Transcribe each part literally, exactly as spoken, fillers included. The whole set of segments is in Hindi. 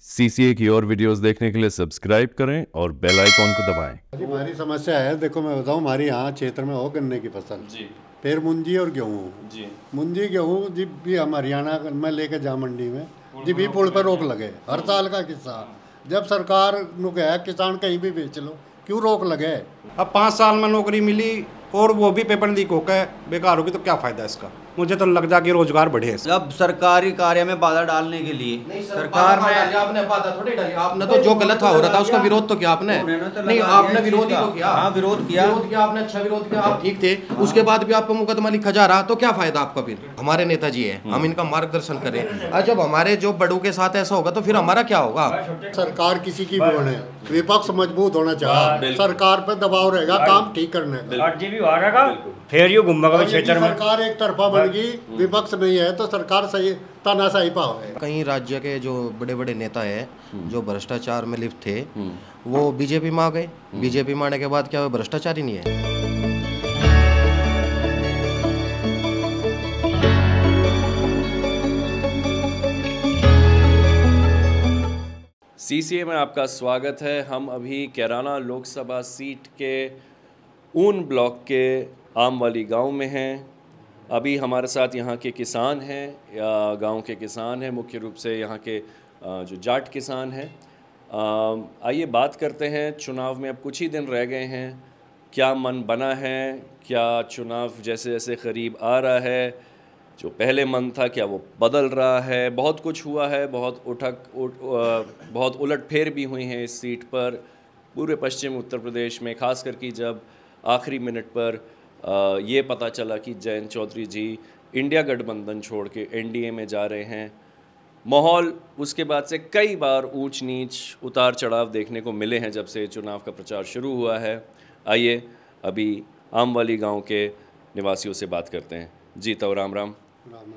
सीसीए की और वीडियोस देखने के लिए सब्सक्राइब करें और बेल आइकॉन को दबाएं। हमारी समस्या है, देखो मैं बताऊं, हमारी यहाँ क्षेत्र में हो गन्ने की फसल जी फिर मुंजी और गेहूँ। जी मुंजी गेहूँ जी भी हम हरियाणा में लेके जा मंडी में जी भी पुल पर रोक लगे। हर साल का किस्सा, जब सरकार नु गया किसान कहीं भी बेच लो, क्यों रोक लगे। अब पाँच साल में नौकरी मिली और वो भी पेपर लीक होकर बेकार होगी तो क्या फ़ायदा इसका। मुझे तो लग जा कि रोजगार बढ़े। अब सरकारी कार्य में बाधा डालने के लिए सरकार ने आपने बाधा थोड़ी डाली, आपने तो जो गलत हो रहा था उसका विरोध तो किया आपने। नहीं, आपने विरोध ही तो किया। हाँ, विरोध किया विरोध किया आपने, अच्छा विरोध किया, आप ठीक थे। उसके बाद भी आपको मुकदमा लिखा जा रहा तो क्या फायदा आपका। फिर हमारे नेताजी है, हम इनका मार्गदर्शन करें। और जब हमारे जो बड़ों के साथ ऐसा होगा तो फिर हमारा क्या होगा। सरकार किसी की भी बने, विपक्ष मजबूत होना चाहिए, सरकार पर दबाव रहेगा काम ठीक करने का। फिर यू घूमेगा क्षेत्र में। सरकार एक तरफा बन गई, विपक्ष नहीं है तो सरकार सही तानाशाही पाव है। कई राज्य के जो बड़े बड़े नेता है जो भ्रष्टाचार में लिप्त थे वो बीजेपी में आ गए। बीजेपी में आने के बाद क्या वो भ्रष्टाचारी नहीं है। सीसीए में आपका स्वागत है। हम अभी कैराना लोकसभा सीट के ऊन ब्लॉक के आम वाली गांव में हैं। अभी हमारे साथ यहाँ के किसान हैं या गांव के किसान हैं, मुख्य रूप से यहाँ के जो जाट किसान हैं। आइए बात करते हैं। चुनाव में अब कुछ ही दिन रह गए हैं, क्या मन बना है, क्या चुनाव जैसे जैसे करीब आ रहा है, जो पहले मन था क्या वो बदल रहा है। बहुत कुछ हुआ है, बहुत उठक उठ, बहुत उलटफेर भी हुई हैं इस सीट पर पूरे पश्चिम उत्तर प्रदेश में, खास करके जब आखिरी मिनट पर आ, ये पता चला कि जयंत चौधरी जी इंडिया गठबंधन छोड़ के एनडीए में जा रहे हैं। माहौल उसके बाद से कई बार ऊंच नीच उतार चढ़ाव देखने को मिले हैं जब से चुनाव का प्रचार शुरू हुआ है। आइए अभी आम वाली गांव के निवासियों से बात करते हैं। जी तो राम राम। राम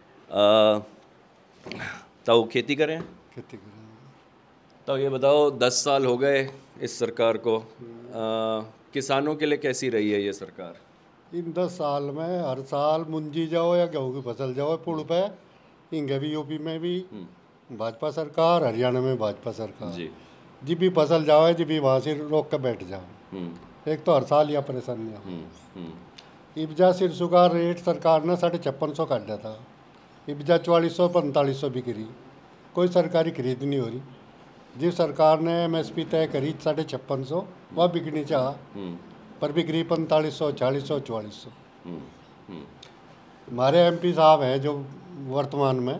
राम। तो खेती करें खेती करें तो ये बताओ, दस साल हो गए इस सरकार को, आ, किसानों के लिए कैसी रही है ये सरकार? इन दस साल में हर साल मुंजी जाओ या गेहूँ की फसल जाओ पुल पे, इंगे भी यूपी में भी भाजपा सरकार, हरियाणा में भाजपा सरकार। जी जी भी फसल जाओ जी भी वहाँ से रोक के बैठ जाओ। एक तो हर साल या परेशानियाँ। इब्जा सिरसू का रेट सरकार ने साढ़े छप्पन सौ काट दिया था, इब्जा चौवालीस सौ पैंतालीस सौ बिक रही, कोई सरकारी खरीद नहीं हो रही। जिस सरकार ने एम एस पी तय करी साढ़े छप्पन सौ, वह बिकनी चाह पर बिक रही पैंतालीस सौ चालीस सौ चौवालीस सौ। हमारे एम पी साहब हैं जो वर्तमान में,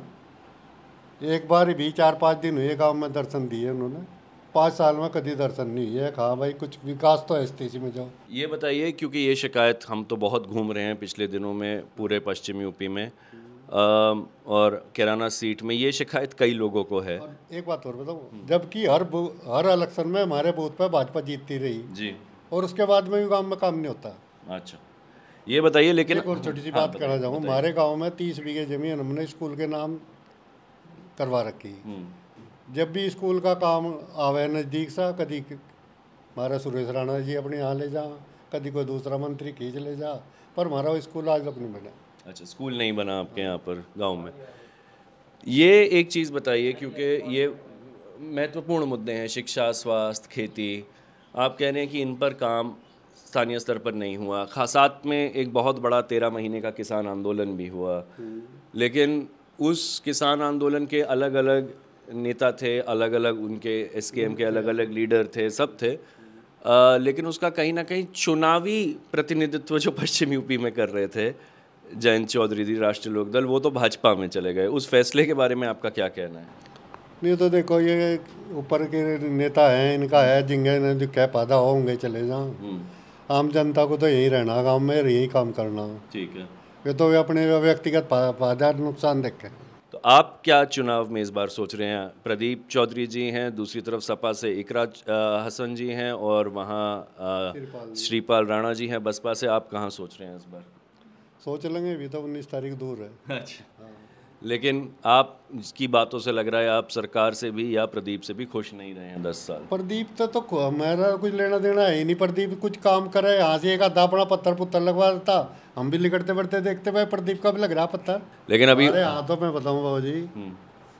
एक बार भी चार पाँच दिन हुए गांव में दर्शन दिए उन्होंने, पाँच साल में कभी दर्शन नहीं है। कहा भाई कुछ विकास तो एस टी सी में जाओ। ये बताइए, क्योंकि ये शिकायत हम तो बहुत घूम रहे हैं पिछले दिनों में पूरे पश्चिम यूपी में आ, और कैराना सीट में ये शिकायत कई लोगों को है। और एक बात और बताऊँ, जबकि हर हर इलेक्शन में हमारे बूथ पे भाजपा जीतती रही जी, और उसके बाद में भी गांव में काम नहीं होता। अच्छा ये बताइए। लेकिन एक और छोटी सी बात कहना चाहूँ, हमारे गांव में तीस बीघे जमीन हमने स्कूल के नाम करवा रखी। जब भी स्कूल का काम आवे नज़दीक सा, कभी हमारा सुरेश राणा जी अपने यहाँ ले जा, कभी कोई दूसरा मंत्री खींच ले जा, पर हमारा वो स्कूल आज तक नहीं बना। अच्छा, स्कूल नहीं बना आपके यहाँ पर गांव में। ये एक चीज़ बताइए, क्योंकि ये महत्वपूर्ण मुद्दे हैं, शिक्षा, स्वास्थ्य, खेती। आप कह रहे हैं कि इन पर काम स्थानीय स्तर पर नहीं हुआ। खास साथ में एक बहुत बड़ा तेरह महीने का किसान आंदोलन भी हुआ, लेकिन उस किसान आंदोलन के अलग अलग नेता थे, अलग अलग उनके एस के एम के अलग अलग लीडर थे, सब थे, आ, लेकिन उसका कहीं ना कहीं चुनावी प्रतिनिधित्व जो पश्चिम यूपी में कर रहे थे जयंत चौधरी जी, राष्ट्रीय लोकदल, वो तो भाजपा में चले गए। उस फैसले के बारे में आपका क्या कहना है? नहीं तो देखो, ये ऊपर के नेता हैं, इनका है जिंगे ने जो कह पैदा होंगे चले जाओ। आम जनता को तो यही रहना, गांव में यही काम करना। ठीक है, ये तो वे अपने व्यक्तिगत फायदा नुकसान देखें। तो आप क्या चुनाव में इस बार सोच रहे हैं? प्रदीप चौधरी जी हैं, दूसरी तरफ सपा से इकरा हसन जी हैं, और वहाँ श्रीपाल राणा जी हैं बसपा से। आप कहाँ सोच रहे हैं इस बार? सोच लेंगे, अभी तो उन्नीस तारीख दूर है। अच्छा, लेकिन आप की बातों से लग रहा है आप सरकार से भी या प्रदीप से भी खुश नहीं रहे हैं दस साल। प्रदीप तो, तो मेरा कुछ लेना देना है ही नहीं। प्रदीप कुछ काम करे, यहाँ से एक आधा अपना पत्थर पुत्थर लगवा देता, हम भी लिखते बढ़ते देखते भाई प्रदीप का भी लग रहा पत्थर। लेकिन अभी हाथों में बताऊँ बाबू जी,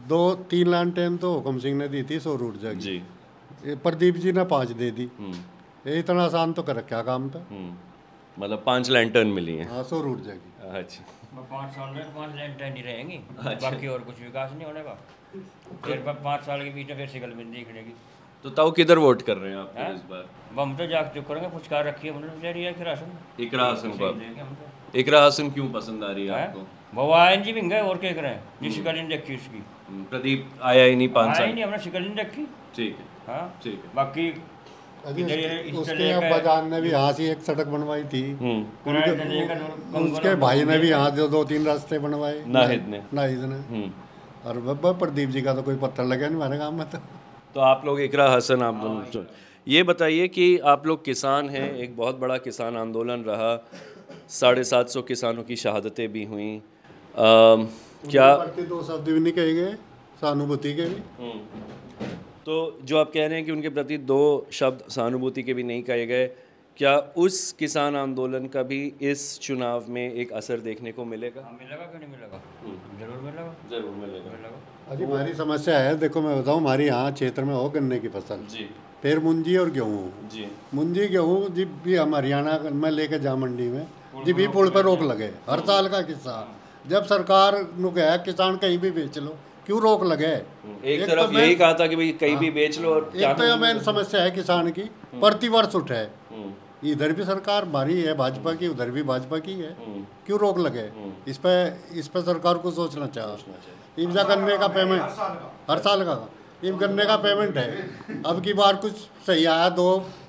दो तीन लालटेन तो हुक्म सिंह ने दी थी सौर ऊर्जा की, जी। ये प्रदीप जी ने पाँच दे दी। हम्म, ये इतना आसान तो कर रखा काम था। हम्म, मतलब पांच लैंटर्न मिली हैं। हाँ, सौर ऊर्जा की। अच्छा, पाँच साल में पाँच लैंड ही रहेंगी, बाकी और कुछ विकास नहीं होने का। फिर पाँच साल के बीच में फिर सिकल बिंदी दिखनेगी। तो ताऊ किधर वोट कर रहे हैं आप हैं? इस बार? हम तो जाग चुक करेंगे, फुचकार रखी है हमने ले लिया कि राशन इकरा हसन को आप- देंगे हम तो। इकरा हसन क्यों पसंद आ रही है आपको? हैं? वो आयन जी भी गए और क्या करें, जिस शिकल नहीं देखी उसकी। हम्म, प्रदीप आया ही नहीं पाँच आया ही साल। नहीं, हमने शिकल नहीं देखी। ठीक है, हाँ, ठीक है। बाकी अभी इधर ये- उसके, इस उसके तरह का- अब्बा जान ने भी यहाँ से एक सड़क बनवाई थी। हम्म, किराए से लेकर उनके उसके भाई ने भी यहाँ से दो तीन रास्ते बनवाए। नाहिद ने। नाहिद ने। हम्म। और बब्बा प्रदीप जी का तो कोई पत्थर लगा नहीं हमारे गाँव में तो। तो आप लोग इकरा हसन आप दोनों चुन- ये बताइए कि आप लोग किसान हैं, एक बहुत बड़ा किसान आंदोलन रहा, साढ़े सात सौ किसानों की शहादतें भी हुई। अम, क्या उनके प्रति दो शब्द भी नहीं कहे गए, सहानुभूति के भी। हम्म। तो जो आप कह रहे हैं कि उनके प्रति दो शब्द सहानुभूति के भी नहीं कहे गए, क्या उस किसान आंदोलन का भी इस चुनाव में एक असर देखने को मिलेगा? हाँ, मिलेगा क्यों नहीं मिलेगा, जरूर मिलेगा। जरूर मिलेगा। मिलेगा। अजी हमारी समस्या है, देखो मैं बताऊँ, हमारी यहाँ क्षेत्र में हो गन्ने की फसल, जी फिर मुंजी और गेहूँ। जी मुंजी गेहूँ जी भी हम हरियाणा में लेके जा मंडी में जी भी पुल पर रोक लगे, हर साल का किस्सा। जब सरकार नु कहा किसान कहीं भी बेच लो, क्यों रोक लगे? एक एक तरफ तो मैं- यही कहा था कि भाई कहीं भी बेच लो, और एक तो यह मेन समस्या है किसान की, प्रतिवर्ष उठे। हम्म, इधर भी सरकार हमारी है भाजपा की, उधर भी भाजपा की है, हम्म, क्यों रोक लगे? इस पे इस पे सरकार को सोचना चाहिए। इब्जा गन्ने का पेमेंट हर साल का इब गन्ने का पेमेंट है, अब की बार कुछ सही आया, दो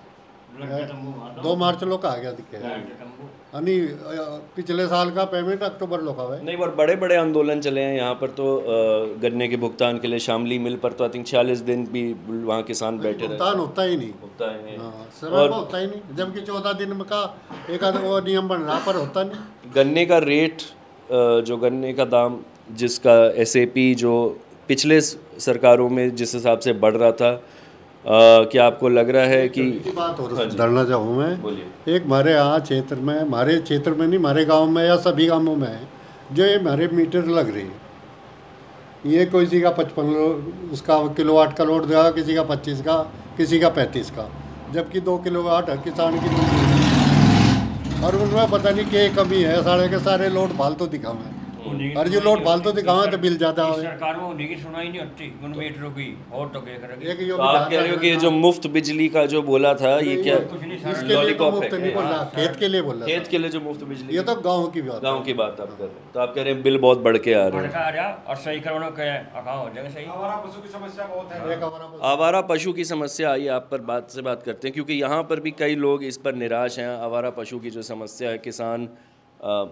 दो मार्च लोग आ गया दिखे, यानी पिछले साल का पेमेंट अक्टूबर लोग का है। नहीं, और बड़े बड़े आंदोलन चले हैं यहाँ पर तो अ, गन्ने के भुगतान के लिए शामली मिल पर तो आई थिंक छियालीस दिन भी वहाँ किसान बैठे रहे। भुगतान होता ही नहीं। होता है। हाँ, समय पर होता ही नहीं, जबकि चौदह दिन में का एक आध वो नियम बन रहा पर होता नहीं। गन्ने का रेट अ, जो गन्ने का दाम जिसका एस ए पी जो पिछले स- सरकारों में जिस हिसाब से बढ़ रहा था, अ, क्या आपको लग रहा है कि की बात और धरना चाहूँ मैं, बोलिए। एक हमारे यहाँ क्षेत्र में, हमारे क्षेत्र में नहीं, हमारे गांव में या सभी गांवों में है, जो ये हमारे मीटर लग रही है, ये किसी का पचपन उसका किलोवाट का लोड देगा, किसी का पच्चीस का, किसी का पैंतीस का, जबकि दो किलोवाट हर किसान की मंजूरी है। और उनमें पता नहीं क्या कमी है, सारे के सारे लोड फालतू दिखावे, और जो लोड फालतू दिखावे तो बिल ज़्यादा इस आवे। सरकार में उन्हीं की सुनाई नहीं होती, उन मीटरों की, और तो क्या करेगी। एक यो तो आप कह रहे हो कि ये जो मुफ्त बिजली का जो बोला था ये क्या कुछ नहीं, सारा इसके लिए तो लॉलीपॉप मुफ्त है नहीं बोल रहा, खेत के लिए बोल रहा खेत के लिए जो मुफ्त बिजली, ये तो गाँव की बात है। गाँव की बात आप कर रहे हैं, तो आप कह रहे हैं बिल बहुत बढ़ के आ रहे हैं। बढ़कर आ रहा और सही करवाना क्या है, कहाँ हो जाएगा सही। एक हमारा आवारा पशु की समस्या, आइए आप पर बात से बात करते हैं, क्योंकि यहाँ पर भी कई लोग इस पर निराश हैं। आवारा पशु की जो समस्या है, किसान अ,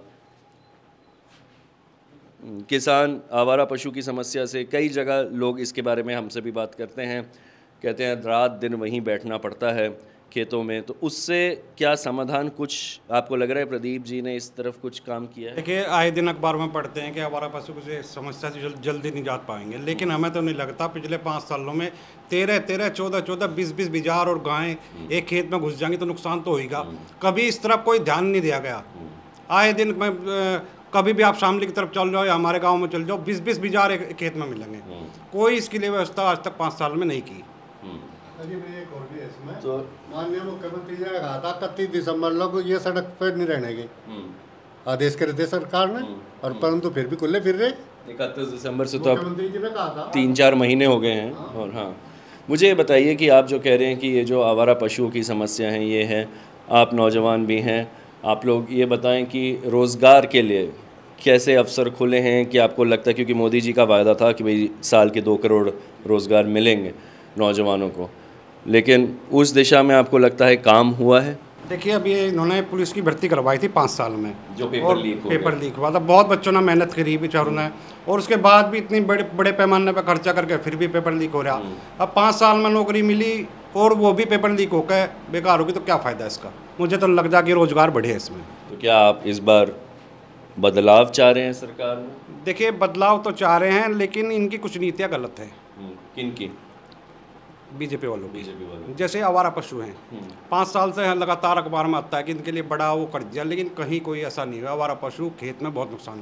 किसान आवारा पशु की समस्या से कई जगह लोग इसके बारे में हमसे भी बात करते हैं, कहते हैं रात दिन वहीं बैठना पड़ता है खेतों में। तो उससे क्या समाधान कुछ आपको लग रहा है? प्रदीप जी ने इस तरफ कुछ काम किया है? देखिए, आए दिन अखबार में पढ़ते हैं कि हमारा पशु से समस्या से जल, जल्दी निजात पाएंगे, लेकिन हमें तो नहीं लगता। पिछले पाँच सालों में तेरह तेरह चौदह चौदह बीस बीस बिजार और गायें एक खेत में घुस जाएंगी तो नुकसान तो होगा। कभी इस तरफ कोई ध्यान नहीं दिया गया। आए दिन मैं अ, कभी भी आप शामली की तरफ चल जाओ या हमारे गाँव में चल जाओ, बीस बीस बिजार एक खेत में मिलेंगे। कोई इसके लिए व्यवस्था आज तक पाँच साल में नहीं की। अजी मैं एक और भी है इसमें, तो माननीय मुख्यमंत्री जी ने कहा था इकतीस दिसंबर लोग ये सड़क पर नहीं रहने के आदेश करे थे सरकार ने, और परंतु फिर भी खुले फिर रहे। इकतीस दिसंबर से तो अब मुख्यमंत्री जी ने कहा था तीन चार महीने हो गए हैं। और हाँ, मुझे ये बताइए कि आप जो कह रहे हैं कि ये जो आवारा पशुओं की समस्या है ये है, आप नौजवान भी हैं, आप लोग ये बताएं कि रोज़गार के लिए कैसे अवसर खुले हैं? कि आपको लगता है, क्योंकि मोदी जी का वायदा था कि भाई साल के दो करोड़ रोज़गार मिलेंगे नौजवानों को, लेकिन उस दिशा में आपको लगता है काम हुआ है? देखिए, अभी इन्होंने पुलिस की भर्ती करवाई थी पाँच साल में, जो पेपर और लीक हो पेपर लीक हुआ था। बहुत बच्चों ने मेहनत करी बेचारों ने, और उसके बाद भी इतनी बड़े बड़े पैमाने पर खर्चा करके फिर भी पेपर लीक हो रहा। अब पाँच साल में नौकरी मिली और वो भी पेपर लीक होकर बेकार होगी, तो क्या फ़ायदा इसका? मुझे तो लग जा कि रोज़गार बढ़े इसमें। तो क्या आप इस बार बदलाव चाह रहे हैं सरकार में? देखिए, बदलाव तो चाह रहे हैं, लेकिन इनकी कुछ नीतियाँ गलत हैं किन की? बीजेपी वालों की। बीजेपी वालों जैसे आवारा पशु हैं, पाँच साल से लगातार अखबार में आता है कि इनके लिए बड़ा वो कर दिया, लेकिन कहीं कोई ऐसा नहीं हुआ। आवारा पशु खेत में बहुत नुकसान करते हैं।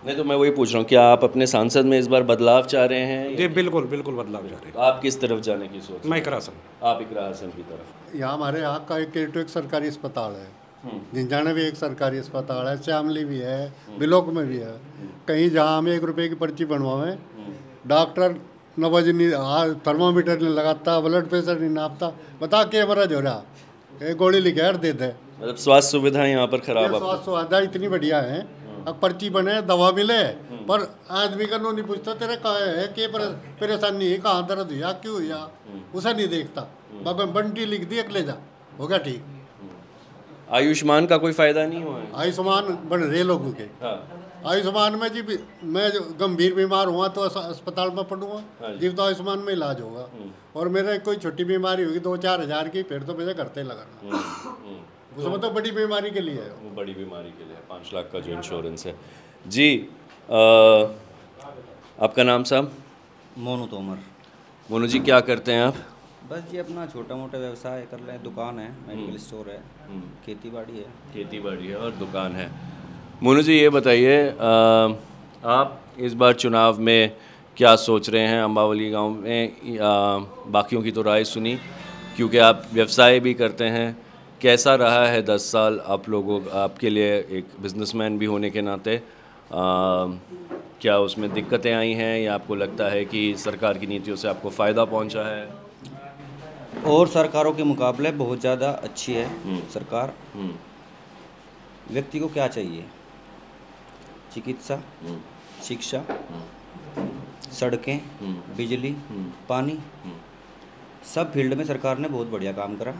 नहीं तो मैं वही पूछ रहा हूँ, क्या आप अपने सांसद में इस बार बदलाव चाह रहे हैं? जी बिल्कुल बिल्कुल बदलाव जा रहे तो आप किस तरफ जाने की सोच? मैं इकरा सर आप इकरा हसन की तरफ। यहाँ हमारे यहाँ का एक केटो एक सरकारी अस्पताल है, जिंजाने भी एक सरकारी अस्पताल है, श्यामली भी है, बिलोक में भी है। कहीं जहाँ हम एक रुपए की पर्ची बनवावें, डॉक्टर नवज नहीं थर्मामीटर नहीं लगाता, ब्लड प्रेशर नहीं नापता, बता के मरज हो रहा, एक गोली लिखे दे दे। मतलब स्वास्थ्य सुविधाएं यहाँ पर खराब है। स्वास्थ्य सुविधा इतनी बढ़िया है, अब पर्ची बने दवा मिले, पर आदमी का नो नहीं पूछता तेरे कहाँ है, क्या परेशानी है, कहाँ दर्द हुआ, क्यों हुआ, उसे नहीं देखता। बाबा बंटी लिख दी, अगले जा हो गया ठीक। आयुष्मान का कोई फायदा नहीं हुआ है? आयुष्मान बन रहे लोगों के। हाँ। आयुष्मान में जी भी- मैं जो गंभीर बीमार हुआ तो अस- अस्पताल में पड़ूंगा जी, तो आयुष्मान में इलाज होगा। और मेरे कोई छोटी बीमारी होगी दो चार हजार की, फिर तो मुझे घर से लगाना, उसमें तो बड़ी बीमारी के लिए है। वो बड़ी बीमारी के लिए पाँच लाख का जो इंश्योरेंस है। जी आ, आपका नाम साहब? मोनू तोमर। मोनू जी, क्या करते हैं आप? बस जी अपना छोटा मोटा व्यवसाय कर लें, दुकान है, मेडिकल स्टोर है, खेती बाड़ी है। खेती बाड़ी है और दुकान है। मोनू जी ये बताइए, आ, आप इस बार चुनाव में क्या सोच रहे हैं? अम्बावली गांव में आ, बाकियों की तो राय सुनी, क्योंकि आप व्यवसाय भी करते हैं। कैसा रहा है दस साल आप लोगों आपके लिए एक बिजनेसमैन भी होने के नाते? आ, क्या उसमें दिक्कतें आई हैं या आपको लगता है कि सरकार की नीतियों से आपको फ़ायदा पहुंचा है? और सरकारों के मुकाबले बहुत ज़्यादा अच्छी है सरकार। व्यक्ति को क्या चाहिए? चिकित्सा, शिक्षा, सड़कें, बिजली, पानी, सब फील्ड में सरकार ने बहुत बढ़िया काम करा।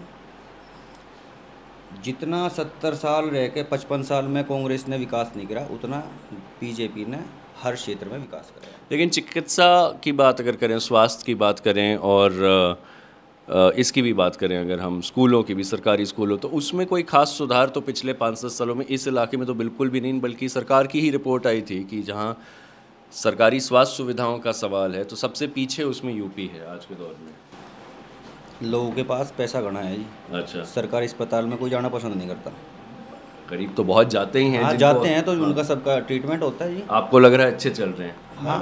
जितना सत्तर साल रह के पचपन साल में कांग्रेस ने विकास नहीं करा, उतना बीजेपी ने हर क्षेत्र में विकास करा। लेकिन चिकित्सा की बात अगर करें, स्वास्थ्य की बात करें और अ, इसकी भी बात करें, अगर हम स्कूलों की भी, सरकारी स्कूलों, तो उसमें कोई खास सुधार तो पिछले पाँच दस सालों में इस इलाके में तो बिल्कुल भी नहीं। बल्कि सरकार की ही रिपोर्ट आई थी कि जहां सरकारी स्वास्थ्य सुविधाओं का सवाल है तो सबसे पीछे उसमें यूपी है आज के दौर में। लोगों के पास पैसा घना है जी। अच्छा। सरकारी अस्पताल में कोई जाना पसंद नहीं करता। गरीब तो बहुत जाते ही हैं। हाँ, जिनको- जाते हैं तो उनका सबका ट्रीटमेंट होता है जी। आपको लग रहा है अच्छे चल रहे हैं? हाँ,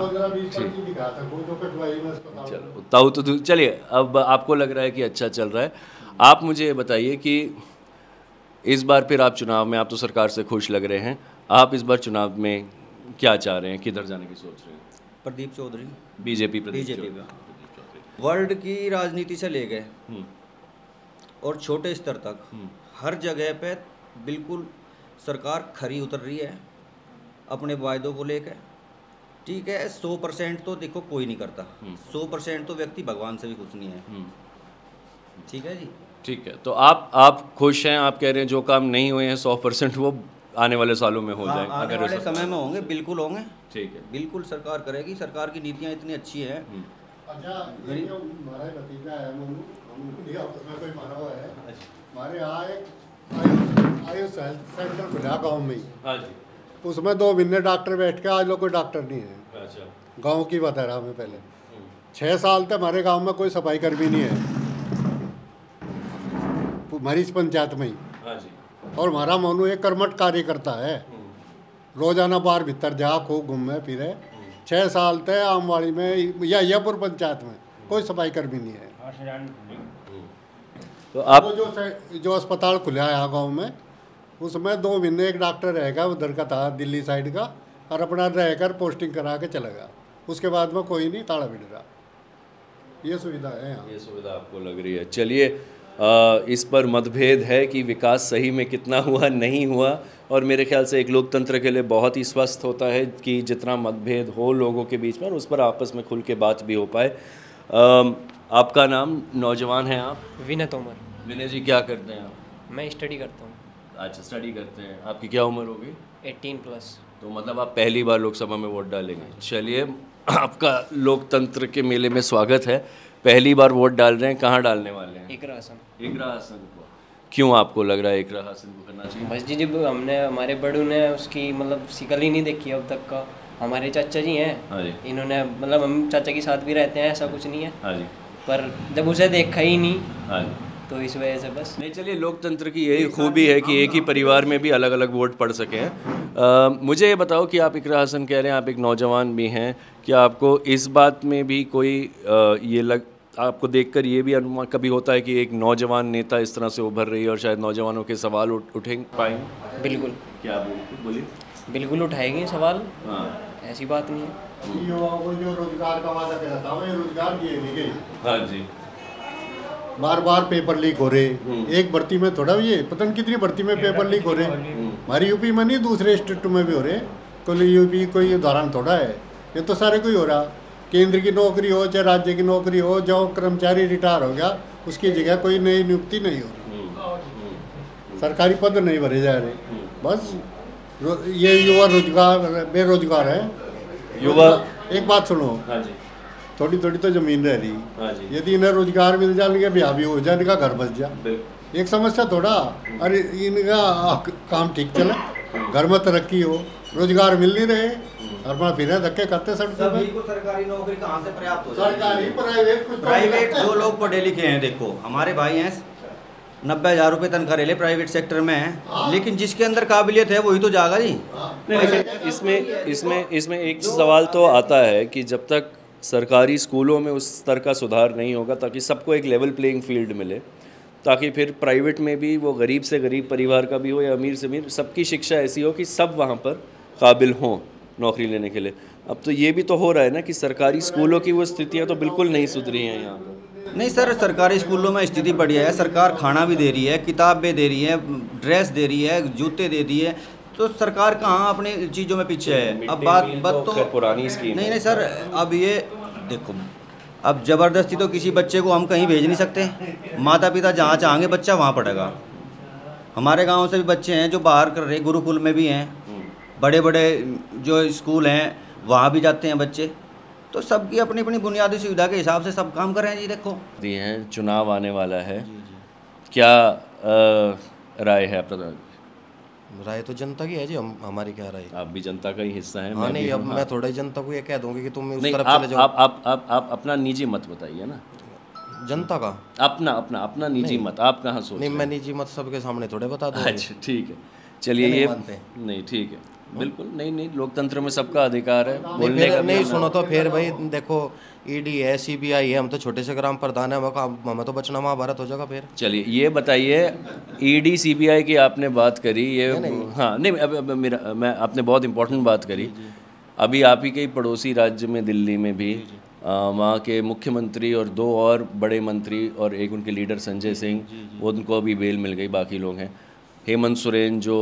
चलो चलो ताऊ तो तू- चलिए, अब आपको लग रहा है कि अच्छा चल रहा है। आप मुझे ये बताइए कि इस बार फिर आप चुनाव में, आप तो सरकार से खुश लग रहे हैं, आप इस बार चुनाव में क्या चाह रहे हैं, किधर जाने की सोच रहे हैं? Pradeep Chaudhary BJP Pradeep BJP Chaudhary. में वर्ल्ड की राजनीति से ले गए हम्म, और छोटे स्तर तक हर जगह पे बिल्कुल सरकार खरी उतर रही है अपने वायदों को लेकर। ठीक है, सौ परसेंट तो देखो कोई नहीं करता, सौ परसेंट तो व्यक्ति भगवान से भी खुश नहीं है। ठीक है जी। ठीक है, तो आप आप खुश हैं? आप कह रहे हैं जो काम नहीं हुए हैं सौ परसेंट वो आने वाले सालों में हो हाँ, जाएंगे? आने अगर वाले ऐसा- समय में होंगे, बिल्कुल होंगे। ठीक है। बिल्कुल सरकार करेगी, सरकार की नीतियाँ इतनी अच्छी हैं। अच्छा, ये जो हमारा भतीजा है मोनू, हम नहीं आपस में कोई मारा हुआ है। हमारे यहाँ एक आयुष आयुष हेल्थ सेंटर खुला गाँव में ही, हाँ जी। उसमें दो महीने डॉक्टर बैठ के, आज लोग कोई डॉक्टर नहीं है। अच्छा। गांव की बता रहा हमें पहले छः साल तक हमारे गांव में कोई सफाई कर्मी नहीं है, हमारी इस पंचायत में ही। हाँ जी। और हमारा मोनू एक कर्मठ कार्य करता है, रोजाना बाहर भीतर जा खूब घूमे फिरे। छः साल तक आमवाड़ी में या यपुर पंचायत में कोई सफाई कर्मी नहीं है। तो आप वो जो से- जो अस्पताल खुला है गांव में, उसमें दो महीने एक डॉक्टर रहेगा, उधर का था दिल्ली साइड का, और अपना रहकर पोस्टिंग करा के चलेगा। उसके बाद में कोई नहीं, ताला भी डरा। ये सुविधा है यहाँ। ये सुविधा आपको लग रही है। चलिए, अ, इस पर मतभेद है कि विकास सही में कितना हुआ नहीं हुआ, और मेरे ख्याल से एक लोकतंत्र के लिए बहुत ही स्वस्थ होता है कि जितना मतभेद हो लोगों के बीच में, और उस पर आपस में खुल के बात भी हो पाए। अ, आपका नाम? नौजवान हैं आप? विनय तोमर। विनय जी, क्या करते हैं आप? मैं स्टडी करता हूँ। अच्छा, स्टडी करते हैं। आपकी क्या उम्र होगी? Eighteen plus. तो मतलब आप पहली बार लोकसभा में वोट डालेंगे। चलिए, आपका लोकतंत्र के मेले में स्वागत है। पहली बार वोट डाल रहे हैं, कहाँ डालने वाले हैं? इकरा हसन। इकरा हसन को। क्यों आपको लग रहा है इकरा हसन को करना चाहिए? बस जी, जब हमने हमारे बड़ों ने उसकी मतलब शिकल ही नहीं देखी अब तक का। हमारे चाचा जी हैं, हाँ जी। इन्होंने मतलब हम चाचा के साथ भी रहते हैं, ऐसा कुछ नहीं है, हाँ जी। पर जब उसे देखा ही नहीं हाँ जी। तो इस वजह से बस। नहीं, चलिए, लोकतंत्र की यही खूबी है कि एक ही परिवार में भी अलग अलग वोट पड़ सके हैं। आ, मुझे ये बताओ कि आप इकरा हसन कह रहे हैं, आप एक नौजवान भी हैं, क्या आपको इस बात में भी कोई आ, ये लग आपको देखकर ये भी अनुमान कभी होता है कि एक नौजवान नेता इस तरह से उभर रही है और शायद नौजवानों के सवाल उठ उठें पाएंगे? बिल्कुल। क्या बोलिए? बिल्कुल उठाएंगे सवाल। हाँ, ऐसी बात नहीं है। युवाओं को जो रोजगार का वादा करा था वो रोजगार दिए नहीं गए। हाँ जी। बार बार पेपर लीक हो रहे, एक भर्ती में थोड़ा ये पता नहीं कितनी भर्ती में पेपर लीक हो रहे। हमारी यूपी में नहीं, दूसरे स्टेटों में भी हो रहे। कोई यूपी कोई उदाहरण थोड़ा है, ये तो सारे को ही हो रहा। केंद्र की नौकरी हो चाहे राज्य की नौकरी हो, जो कर्मचारी रिटायर हो गया उसकी जगह कोई नई नियुक्ति नहीं हो रही, सरकारी पद नहीं भरे जा रहे। बस ये युवा रोजगार बेरोजगार है। युवा, एक बात सुनो, हाँ जी, थोड़ी थोड़ी तो जमीन रह रही, हाँ जी, यदि इन्हें रोजगार मिल जाएगा ब्याह भी हो जाए, इनका घर बस जा, एक समस्या थोड़ा। अरे इनका काम ठीक चले, घर में तरक्की हो, रोजगार मिल नहीं रहे और मैं फिर धक्के करते सड़कों सभी पे। को सरकारी नौकरी कहाँ से प्राप्त हो सरकारी प्राइवेट कुछ तो प्राइवेट जो लोग पढ़े लिखे हैं, देखो हमारे भाई हैं नब्बे हज़ार रुपये तनख्वाह ले ले प्राइवेट सेक्टर में है, लेकिन जिसके अंदर काबिलियत है वही तो जाएगा जी। नहीं, लेकिन इसमें इसमें इसमें एक सवाल तो आता है कि जब तक सरकारी स्कूलों में उस स्तर का सुधार नहीं होगा, ताकि सबको एक लेवल प्लेइंग फील्ड मिले, ताकि फिर प्राइवेट में भी वो गरीब से गरीब परिवार का भी हो या अमीर से अमीर, सबकी शिक्षा ऐसी हो कि सब वहाँ पर काबिल हों नौकरी लेने के लिए। अब तो ये भी तो हो रहा है ना कि सरकारी स्कूलों की वो स्थितियाँ तो बिल्कुल नहीं सुधरी हैं यहाँ पर। नहीं सर, सरकारी स्कूलों में स्थिति बढ़िया है, सरकार खाना भी दे रही है, किताबें दे रही है, ड्रेस दे रही है, जूते दे दिए, तो सरकार कहाँ अपनी चीज़ों में पीछे है। अब बात बात तो खैर पुरानी स्कीम नहीं नहीं सर, अब ये देखो, अब ज़बरदस्ती तो किसी बच्चे को हम कहीं भेज नहीं सकते। माता पिता जहाँ चाहेंगे बच्चा वहाँ पढ़ेगा। हमारे गांव से भी बच्चे हैं जो बाहर कर रहे, गुरुकुल में भी हैं, बड़े बड़े जो स्कूल हैं वहाँ भी जाते हैं बच्चे। तो सबकी अपनी अपनी बुनियादी सुविधा के हिसाब से सब काम कर रहे हैं जी। देखो दिए हैं, चुनाव आने वाला है, क्या आ, राय है आपका? राय तो जनता की है जी, हम हमारी क्या राय? आप भी जनता का ही हिस्सा है। हाँ नहीं, अब मैं थोड़ा ही जनता को ये कह दूंगी कि तुम उस नहीं, तरफ आप, चले जाओ। आप, आप, आप, आप अपना निजी मत बताइए ना, जनता का अपना अपना अपना निजी मत। आप कहाँ सोच नहीं, रहे मैं हैं? निजी मत सबके सामने थोड़े बता दूँ। अच्छा ठीक है, चलिए नहीं ये मानते। नहीं, ठीक है, बिल्कुल नहीं नहीं, लोकतंत्र में सबका अधिकार है नहीं, बोलने फिर का भी। नहीं सुनो तो फिर भाई देखो, ईडी है, सीबीआई है, हम तो छोटे से ग्राम प्रधान है, हम हमें तो बचना महाभारत हो जाएगा फिर। चलिए ये बताइए, ईडी सीबीआई की आपने बात करी, ये हाँ नहीं, अब अब मेरा मैं आपने बहुत इंपॉर्टेंट बात करी। अभी आप ही के पड़ोसी राज्य में दिल्ली में भी आ, वहाँ के मुख्यमंत्री और दो और बड़े मंत्री और एक उनके लीडर संजय सिंह, वो उनको अभी बेल मिल गई, बाकी लोग हैं। हेमंत सोरेन जो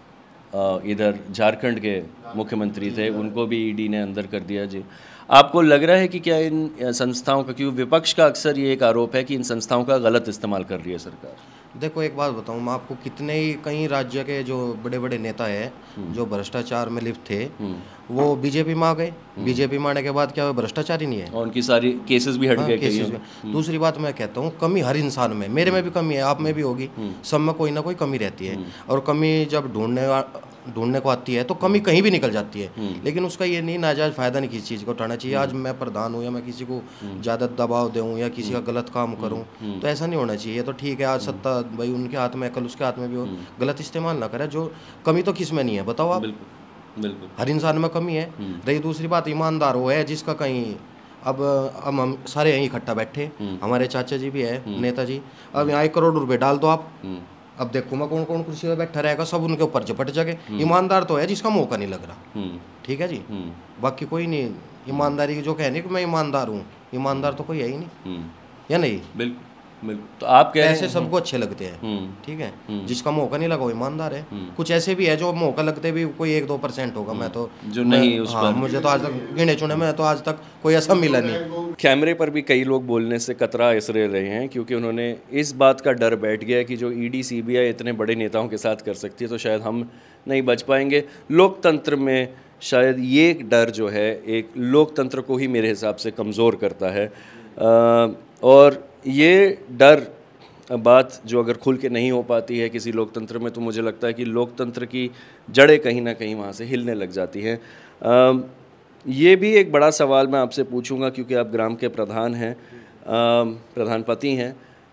आ, इधर झारखंड के मुख्यमंत्री थे, उनको भी ईडी ने अंदर कर दिया जी। आपको लग रहा है कि क्या इन संस्थाओं का, क्योंकि विपक्ष का अक्सर ये एक आरोप है कि इन संस्थाओं का गलत इस्तेमाल कर रही है सरकार? देखो एक बात बताऊं मैं आपको, कितने ही कई राज्य के जो बड़े बड़े नेता हैं जो भ्रष्टाचार में लिप्त थे, वो बीजेपी में आ गए। बीजेपी में आने के बाद क्या वो भ्रष्टाचार ही नहीं है? और उनकी सारी केसेस भी हट हाँ, गए केसेस कईयों में। दूसरी बात मैं कहता हूँ, कमी हर इंसान में, मेरे में भी कमी है, आप में भी होगी, सब में कोई ना कोई कमी रहती है। और कमी जब ढूंढने ढूंढने को आती है तो कमी कहीं भी निकल जाती है, लेकिन उसका ये नहीं नाजायज फायदा नहीं किसी चीज़ को उठाना चाहिए। आज मैं प्रधान हूँ या मैं किसी को ज़्यादा दबाव दूँ या किसी का गलत काम करूँ, तो ऐसा नहीं होना चाहिए। तो ठीक है, आज सत्ता भाई उनके हाथ में, कल उसके हाथ में भी हो, गलत इस्तेमाल ना करे। जो कमी तो किस में नहीं है बताओ आप? बिल्कुल बिल्कुल, हर इंसान में कमी है। रही दूसरी बात, ईमानदार वो है जिसका कहीं, अब अब हम सारे यहीं इकट्ठा बैठे, हमारे चाचा जी भी है, नेताजी, अब यहाँ एक करोड़ रुपए डाल दो आप, अब देखो मैं कौन कौन कुर्सी में बैठा रहेगा, सब उनके ऊपर झपट जगे। ईमानदार तो है जिसका मौका नहीं लग रहा, ठीक है जी, बाकी कोई नहीं। ईमानदारी की जो कहने कि मैं ईमानदार हूँ, ईमानदार तो कोई है ही नहीं, या नहीं? बिल्कुल बिल्कुल। तो आप कह रहे ऐसे हैं सबको अच्छे लगते हैं, हम्म, ठीक है, जिसका मौका नहीं लगा वो ईमानदार है। कुछ ऐसे भी है जो मौका लगते भी कोई एक दो परसेंट होगा, मैं तो जो नहीं उस हाँ, पर मुझे तो आज तक गिने चुने में तो आज तक कोई ऐसा मिला नहीं। कैमरे पर भी कई लोग बोलने से कतरा इसरे रहे हैं, क्योंकि उन्होंने इस बात का डर बैठ गया कि जो ईडी सीबीआई इतने बड़े नेताओं के साथ कर सकती है तो शायद हम नहीं बच पाएंगे। लोकतंत्र में शायद ये डर जो है एक लोकतंत्र को ही मेरे हिसाब से कमज़ोर करता है। आ, और ये डर बात जो अगर खुल के नहीं हो पाती है किसी लोकतंत्र में, तो मुझे लगता है कि लोकतंत्र की जड़ें कहीं ना कहीं वहाँ से हिलने लग जाती हैं। आ, ये भी एक बड़ा सवाल मैं आपसे पूछूंगा, क्योंकि आप ग्राम के प्रधान हैं, प्रधान पति हैं,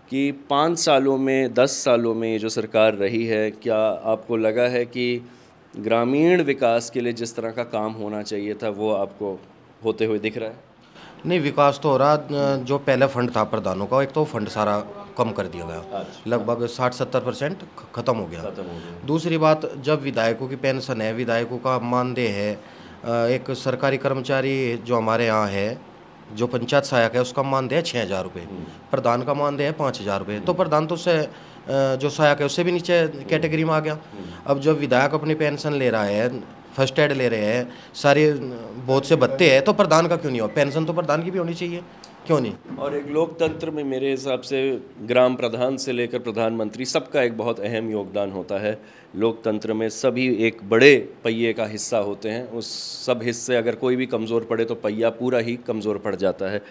कि पाँच सालों में, दस सालों में ये जो सरकार रही है, क्या आपको लगा है कि ग्रामीण विकास के लिए जिस तरह का काम होना चाहिए था वो आपको होते हुए दिख रहा है? नहीं, विकास तो हो रहा। जो पहले फंड था प्रधानों का, एक तो फंड सारा कम कर दिया गया, लगभग साठ सत्तर परसेंट ख़त्म हो गया। दूसरी बात, जब विधायकों की पेंशन है, विधायकों का मानदेय है, एक सरकारी कर्मचारी जो हमारे यहाँ है, जो पंचायत सहायक है, उसका मानदेय है छः हज़ार रुपये, प्रधान का मानदेय है पाँच हज़ार रुपये। तो प्रधान तो उससे जो सहायक है उससे भी नीचे कैटेगरी में आ गया। अब जब विधायक अपनी पेंशन ले रहा है, फर्स्ट एड ले रहे हैं, सारे बहुत से भत्ते हैं, तो प्रधान का क्यों नहीं हो? पेंशन तो प्रधान की भी होनी चाहिए, क्यों नहीं? और एक लोकतंत्र में मेरे हिसाब से ग्राम प्रधान से लेकर प्रधानमंत्री सबका एक बहुत अहम योगदान होता है। लोकतंत्र में सभी एक बड़े पहिए का हिस्सा होते हैं, उस सब हिस्से अगर कोई भी कमज़ोर पड़े तो पहिया पूरा ही कमज़ोर पड़ जाता है।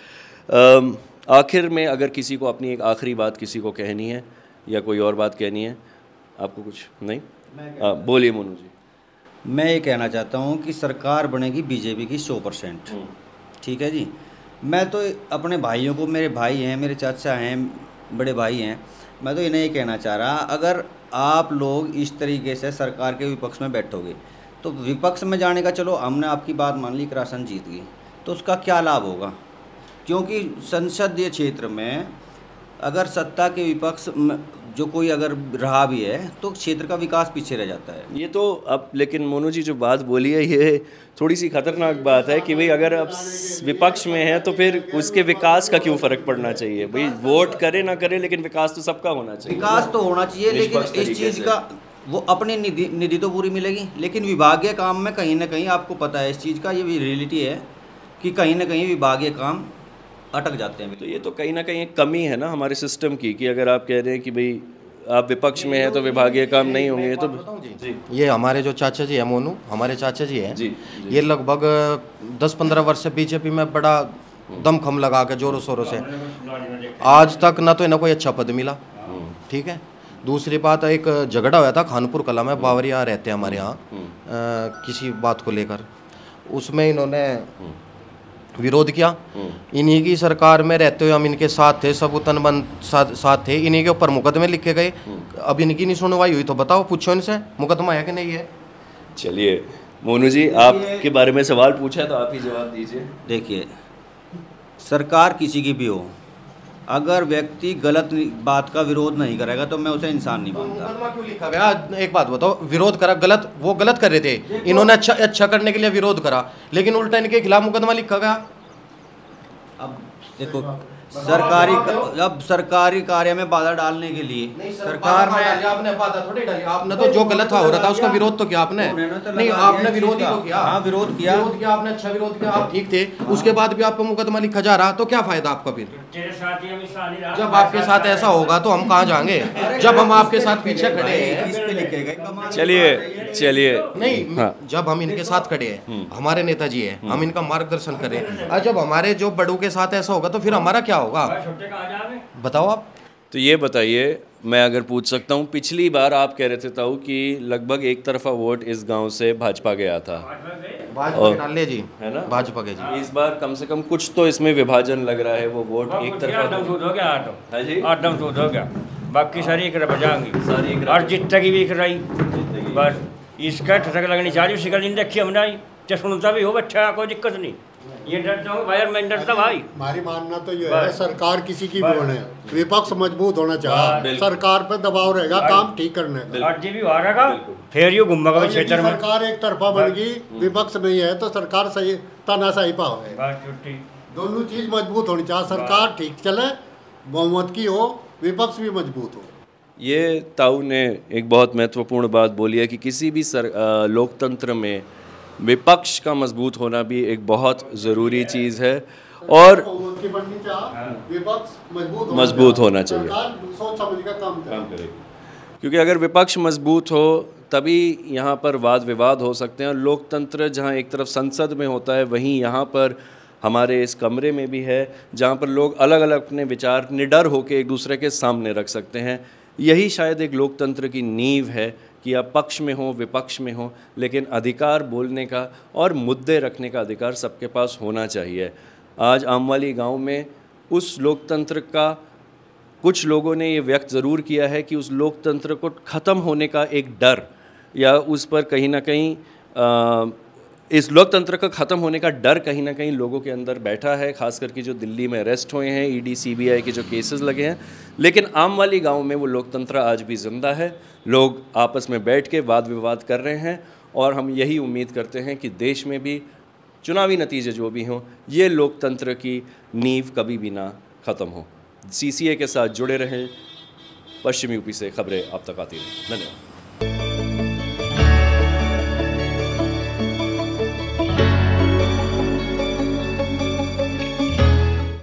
आखिर में अगर किसी को अपनी एक आखिरी बात किसी को कहनी है या कोई और बात कहनी है, आपको कुछ नहीं? बोलिए मोनू जी। मैं ये कहना चाहता हूँ कि सरकार बनेगी बीजेपी की सौ परसेंट, ठीक है जी। मैं तो अपने भाइयों को, मेरे भाई हैं, मेरे चाचा हैं, बड़े भाई हैं, मैं तो इन्हें ये कहना चाह रहा, अगर आप लोग इस तरीके से सरकार के विपक्ष में बैठोगे तो विपक्ष में जाने का, चलो हमने आपकी बात मान ली, राशन जीत गई, तो उसका क्या लाभ होगा? क्योंकि संसदीय क्षेत्र में अगर सत्ता के विपक्ष जो कोई अगर रहा भी है तो क्षेत्र का विकास पीछे रह जाता है। ये तो अब, लेकिन मोनू जी जो बात बोली है ये थोड़ी सी खतरनाक बात है कि भाई अगर अब विपक्ष में है तो फिर उसके विकास का क्यों फ़र्क पड़ना चाहिए? भाई वोट करे ना करे, लेकिन विकास तो सबका होना चाहिए। विकास तो होना चाहिए, लेकिन इस चीज़ का वो अपनी निधि निधि तो पूरी मिलेगी, लेकिन विभागीय काम में कहीं ना कहीं, आपको पता है इस चीज़ का, ये भी रियलिटी है कि कहीं ना कहीं विभागीय काम अटक जाते हैं। तो ये तो कहीं ना कहीं एक कमी है ना हमारे सिस्टम की, कि अगर आप कह रहे हैं कि भाई आप विपक्ष में हैं तो विभागीय काम नहीं होंगे। तो जी, ये हमारे जो चाचा जी है मोनू, हमारे चाचा जी हैं जी, जी। ये लगभग दस पंद्रह वर्ष से बीजेपी में बड़ा दमखम लगा के जोरों शोरों से, आज तक ना तो इन्हें कोई अच्छा पद मिला, ठीक है। दूसरी बात, एक झगड़ा हुआ था खानपुर कला में, बावरिया रहते हैं हमारे यहाँ, किसी बात को लेकर, उसमें इन्होंने विरोध किया। इन्हीं की सरकार में रहते हुए हम इनके साथ थे, सबूतन बंद साथ, साथ थे, इन्हीं के ऊपर मुकदमे लिखे गए। अब इनकी नहीं सुनवाई हुई तो बताओ, पूछो इनसे मुकदमा है कि नहीं है। चलिए मोनू जी, आपके बारे में सवाल पूछा है तो आप ही जवाब दीजिए। देखिए, सरकार किसी की भी हो, अगर व्यक्ति गलत बात का विरोध नहीं करेगा तो मैं उसे इंसान नहीं मानता। मुकदमा क्यों लिखा गया? एक बात बताओ, विरोध करा, गलत, वो गलत कर रहे थे, इन्होंने अच्छा अच्छा करने के लिए विरोध करा, लेकिन उल्टा इनके खिलाफ मुकदमा लिखा गया। अब देखो, सरकारी अब सरकारी कार्य में बाधा डालने के लिए सरकार ने, आपने बाधा थोड़ी डाली, आपने तो जो गलत हो रहा था उसका विरोध तो किया आपने, नहीं आपने विरोध ही तो किया। हाँ, विरोध किया, विरोध किया आपने, अच्छा विरोध किया, आप ठीक थे, उसके बाद भी आपको मुकदमा लिखा जा रहा, तो क्या फायदा आपका? फिर जब आपके साथ ऐसा होगा तो हम कहाँ जाएंगे, जब हम आपके साथ पीछे खड़े हैं। चलिए चलिए नहीं, हाँ। जब हम इनके साथ खड़े हैं, हमारे नेताजी हैं, हम इनका मार्गदर्शन करें, और जब हमारे जो बड़ों के साथ ऐसा होगा तो फिर हमारा क्या होगा, बताओ आप। तो ये बताइए, मैं अगर पूछ सकता हूँ, पिछली बार आप कह रहे थे ताऊ कि लगभग एक तरफा वोट इस गांव से भाजपा गया था, भाजपा के डाले जी, है ना, भाजपा के जी। इस बार कम से कम कुछ तो इसमें विभाजन लग रहा है, वो वोट एक तरफा हो गया, है जी, आठ सूद हो गया, बाकी सारी एक बजाएंगी, सारी और जितने की भी एक रही, बस इसका ठटक लगनी चाहिए, शिकल नहीं देखी हमने, जो सुनता भी हो अच्छा, कोई दिक्कत नहीं। ये डरता हूँ भाई, मैं डरता भाई। हमारी मानना तो ये है, सरकार किसी की भी होने, विपक्ष मजबूत होना चाहिए, सरकार पे दबाव रहेगा काम ठीक करने का। आज भी आ रहा फिर यू घूमगा क्षेत्र में, सरकार एक तरफा बन गई, विपक्ष नहीं है तो सरकार सही तानाशाही पाव है। दोनों चीज मजबूत होनी चाहिए, सरकार ठीक चले, बहुमत की हो, विपक्ष भी मजबूत हो। ये ताऊ ने एक बहुत महत्वपूर्ण बात बोली है कि किसी भी सर लोकतंत्र में विपक्ष का मजबूत होना भी एक बहुत ज़रूरी चीज़ है, और विपक्ष मजबूत होना चाहिए, सोच समझ का काम करेगी, क्योंकि अगर विपक्ष मजबूत हो तभी यहाँ पर वाद विवाद हो सकते हैं। और लोकतंत्र जहाँ एक तरफ संसद में होता है, वहीं यहाँ पर हमारे इस कमरे में भी है, जहाँ पर लोग अलग अलग अपने विचार निडर होकर एक दूसरे के सामने रख सकते हैं। यही शायद एक लोकतंत्र की नींव है कि आप पक्ष में हो, विपक्ष में हो, लेकिन अधिकार बोलने का और मुद्दे रखने का अधिकार सबके पास होना चाहिए। आज आमवाली गांव में उस लोकतंत्र का कुछ लोगों ने ये व्यक्त ज़रूर किया है कि उस लोकतंत्र को ख़त्म होने का एक डर या उस पर कहीं ना कहीं आ, इस लोकतंत्र का ख़त्म होने का डर कहीं ना कहीं लोगों के अंदर बैठा है, खास करके जो दिल्ली में अरेस्ट हुए हैं, ईडी सीबीआई के जो केसेस लगे हैं। लेकिन आम वाली गांव में वो लोकतंत्र आज भी ज़िंदा है। लोग आपस में बैठ के वाद विवाद कर रहे हैं और हम यही उम्मीद करते हैं कि देश में भी चुनावी नतीजे जो भी हों, ये लोकतंत्र की नींव कभी भी ना ख़त्म हो। सीसीए के साथ जुड़े रहें। पश्चिम यूपी से खबरें आप तक आती रहें। धन्यवाद।